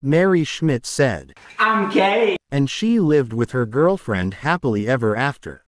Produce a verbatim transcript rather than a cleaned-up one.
Mary Schmidt said. I'm gay. And she lived with her girlfriend happily ever after.